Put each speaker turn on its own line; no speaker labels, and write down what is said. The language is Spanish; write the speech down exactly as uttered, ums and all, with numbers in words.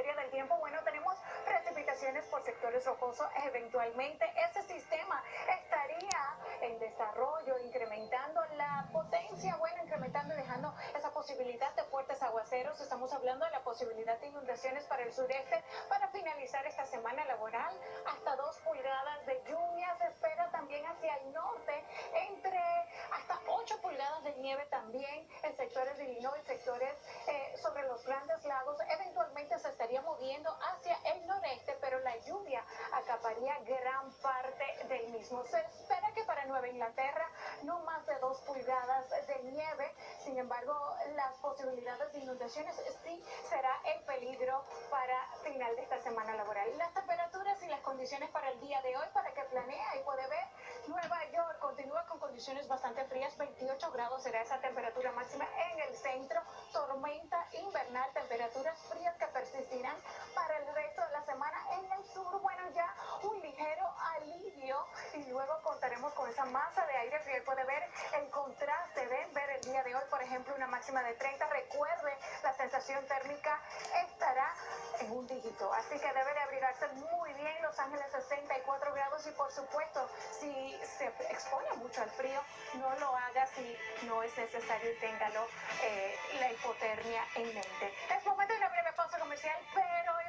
materia del tiempo, bueno, tenemos precipitaciones por sectores rocosos. Eventualmente ese sistema estaría en desarrollo, incrementando la potencia, bueno, incrementando y dejando esa posibilidad de fuertes aguaceros. Estamos hablando de la posibilidad de inundaciones para el sureste para finalizar esta semana laboral. Hasta dos pulgadas de lluvia se espera también hacia el norte, entre hasta ocho pulgadas de nieve también en sectores de Illinois, sectores eh, sobre los grandes lagos. Eventualmente se estaría moviendo hacia el noreste, pero la lluvia acaparía gran parte del mismo. Se espera que para Nueva Inglaterra no más de dos pulgadas de nieve. Sin embargo, las posibilidades de inundaciones sí será el peligro para final de esta semana laboral. Las temperaturas y las condiciones para el día de hoy, para que planea y puede ver, Nueva York continúa con condiciones bastante frías, veintiocho grados será esa temperatura máxima en el centro, tormenta invernal, temperaturas frías que persistirán para el resto de la semana. En el sur, bueno, ya un ligero alivio y luego contaremos con esa masa de aire frío. Puede ver el contraste de ver el día de hoy, por ejemplo, una máxima de treinta. Recuerde, la sensación térmica estará en un dígito, así que debe de abrigarse muy bien. Los Ángeles sesenta y cuatro grados, y por supuesto, si se expone mucho al frío, no lo haga si no es necesario y téngalo eh, la hipotermia en mente. Es momento de una breve pausa comercial, pero